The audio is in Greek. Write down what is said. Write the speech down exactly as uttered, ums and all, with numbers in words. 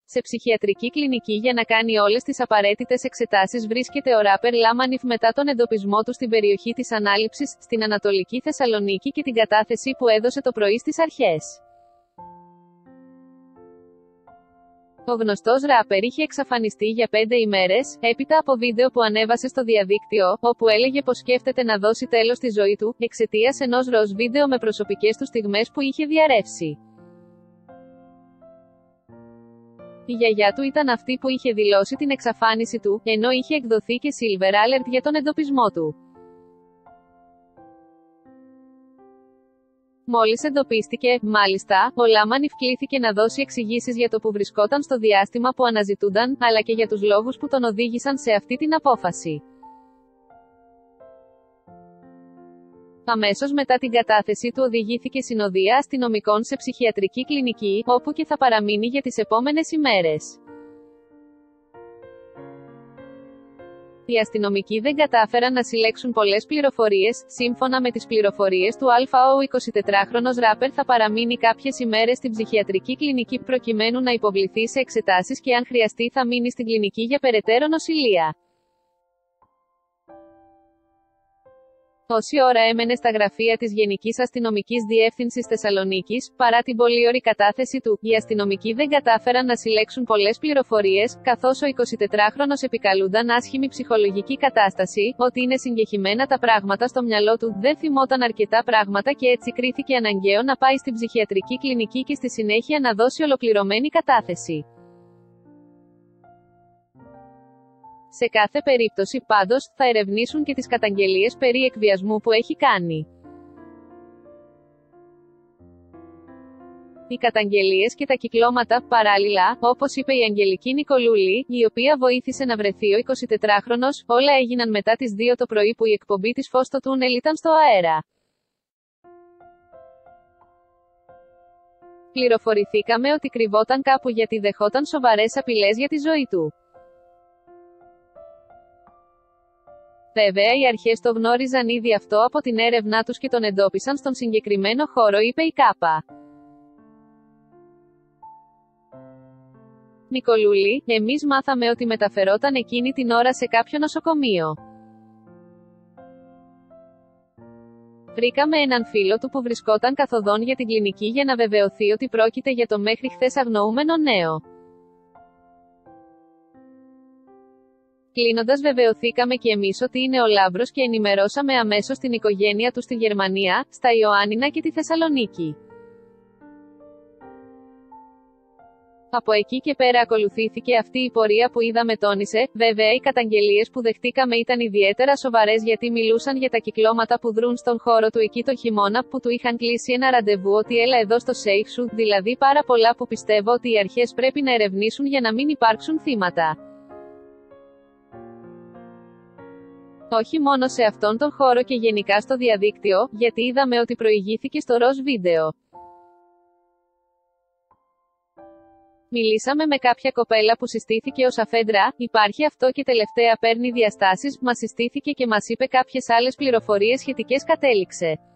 Σε ψυχιατρική κλινική για να κάνει όλες τις απαραίτητες εξετάσεις βρίσκεται ο ράπερ Λάμανιφ μετά τον εντοπισμό του στην περιοχή της ανάληψης, στην Ανατολική Θεσσαλονίκη και την κατάθεση που έδωσε το πρωί στις αρχές. Ο γνωστός ράπερ είχε εξαφανιστεί για πέντε ημέρες, έπειτα από βίντεο που ανέβασε στο διαδίκτυο, όπου έλεγε πως σκέφτεται να δώσει τέλος στη ζωή του, εξαιτίας ενός ροζ βίντεο με προσωπικές του στιγμές που είχε διαρρεύσει. Η γιαγιά του ήταν αυτή που είχε δηλώσει την εξαφάνιση του, ενώ είχε εκδοθεί και Silver Alert για τον εντοπισμό του. Μόλις εντοπίστηκε, μάλιστα, ο Λάμανιφ κλήθηκε να δώσει εξηγήσεις για το που βρισκόταν στο διάστημα που αναζητούνταν, αλλά και για τους λόγους που τον οδήγησαν σε αυτή την απόφαση. Αμέσως μετά την κατάθεση του οδηγήθηκε συνοδεία αστυνομικών σε ψυχιατρική κλινική, όπου και θα παραμείνει για τις επόμενες ημέρες. Οι αστυνομικοί δεν κατάφεραν να συλλέξουν πολλές πληροφορίες. Σύμφωνα με τις πληροφορίες του ΑΛΦΑ, ο εικοσιτετράχρονος ράπερ θα παραμείνει κάποιες ημέρες στην ψυχιατρική κλινική προκειμένου να υποβληθεί σε εξετάσεις και αν χρειαστεί θα μείνει στην κλινική για περαιτέρω νοσηλεία. Όση ώρα έμενε στα γραφεία της Γενικής Αστυνομικής Διεύθυνσης Θεσσαλονίκης, παρά την πολύωρη κατάθεση του, οι αστυνομικοί δεν κατάφεραν να συλλέξουν πολλές πληροφορίες, καθώς ο εικοσιτετράχρονος επικαλούνταν άσχημη ψυχολογική κατάσταση, ότι είναι συγκεχημένα τα πράγματα στο μυαλό του, δεν θυμόταν αρκετά πράγματα και έτσι κρίθηκε αναγκαίο να πάει στην ψυχιατρική κλινική και στη συνέχεια να δώσει ολοκληρωμένη κατάθεση. Σε κάθε περίπτωση, πάντως, θα ερευνήσουν και τις καταγγελίες περί εκβιασμού που έχει κάνει. Οι καταγγελίες και τα κυκλώματα, παράλληλα, όπως είπε η Αγγελική Νικολούλη, η οποία βοήθησε να βρεθεί ο εικοσιτετράχρονος, όλα έγιναν μετά τις δύο το πρωί που η εκπομπή της Φως στο Τούνελ ήταν στο αέρα. Πληροφορηθήκαμε ότι κρυβόταν κάπου γιατί δεχόταν σοβαρές απειλές για τη ζωή του. Βέβαια οι αρχές το γνώριζαν ήδη αυτό από την έρευνά τους και τον εντόπισαν στον συγκεκριμένο χώρο, είπε η ΚΑΠΑ. Νικολούλη, εμείς μάθαμε ότι μεταφερόταν εκείνη την ώρα σε κάποιο νοσοκομείο. Βρήκαμε έναν φίλο του που βρισκόταν καθοδόν για την κλινική για να βεβαιωθεί ότι πρόκειται για το μέχρι χθες αγνοούμενο νέο. Κλείνοντας βεβαιωθήκαμε και εμείς ότι είναι ο Λάμπρος και ενημερώσαμε αμέσως την οικογένεια του στη Γερμανία, στα Ιωάννινα και τη Θεσσαλονίκη. Από εκεί και πέρα ακολουθήθηκε αυτή η πορεία που είδαμε, τόνισε. Βέβαια οι καταγγελίες που δεχτήκαμε ήταν ιδιαίτερα σοβαρές γιατί μιλούσαν για τα κυκλώματα που δρούν στον χώρο του εκεί το χειμώνα, που του είχαν κλείσει ένα ραντεβού ότι έλα εδώ στο σέιφ σου, δηλαδή πάρα πολλά που πιστεύω ότι οι αρχές πρέπει να ερευνήσουν για να μην υπάρξουν θύματα. Όχι μόνο σε αυτόν τον χώρο και γενικά στο διαδίκτυο, γιατί είδαμε ότι προηγήθηκε στο ροζ βίντεο. Μιλήσαμε με κάποια κοπέλα που συστήθηκε ως αφέντρα, υπάρχει αυτό και τελευταία παίρνει διαστάσεις, μας συστήθηκε και μας είπε κάποιες άλλες πληροφορίες σχετικές, κατέληξε.